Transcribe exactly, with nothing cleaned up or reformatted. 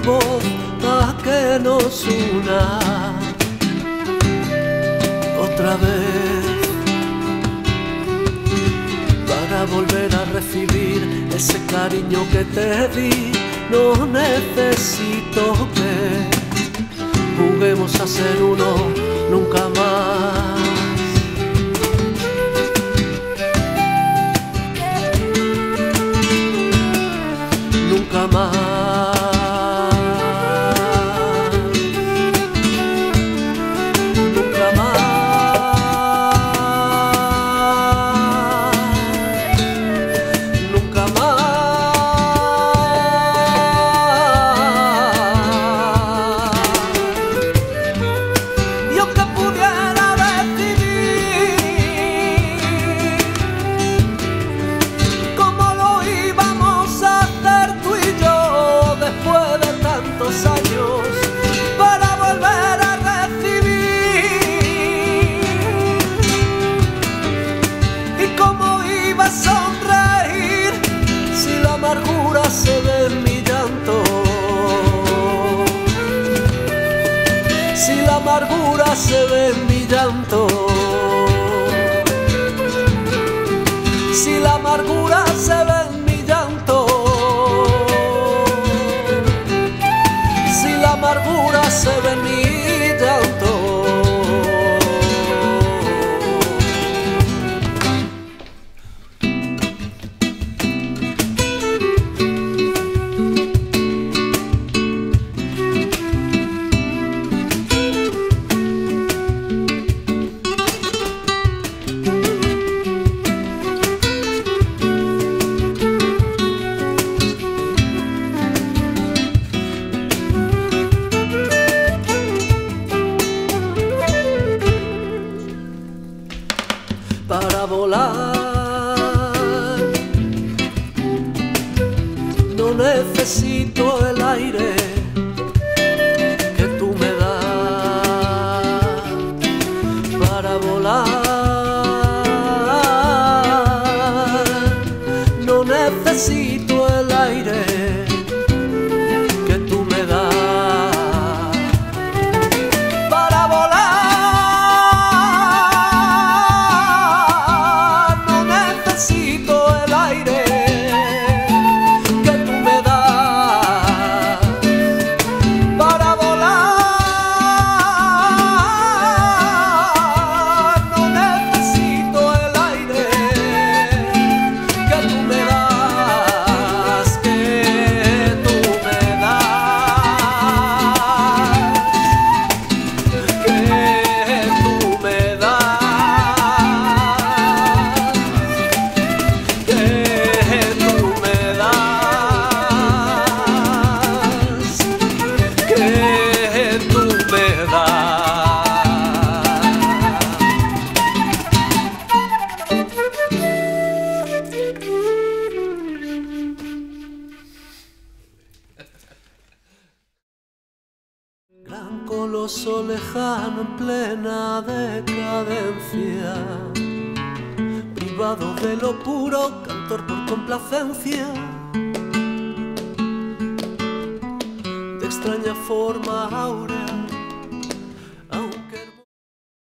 voz a que nos una otra vez, para volver a recibir ese cariño que te di. No necesito que juguemos a ser uno nunca más. Nunca más. Nunca más. Nunca más. Yo que pudiera decidir cómo lo íbamos a hacer tú y yo después de tantos años, para volver a recibir, y cómo iba a sonreír si la amargura se ve en mi llanto, si la amargura se ve en mi llanto, si la amargura se ve en mi llanto, si la amargura se ve en mi llanto. Para volar no necesito el aire que tú me das. Para volar no necesito el aire que tú me das. Para volar no necesito el aire que tú me das. Para volar no necesito el aire que tú me das, que tú me das, que tú me das, que tú me das, que tú me das. Gran coloso lejano en plena decadencia, privado de lo puro, cantor por complacencia, de extraña forma áurea,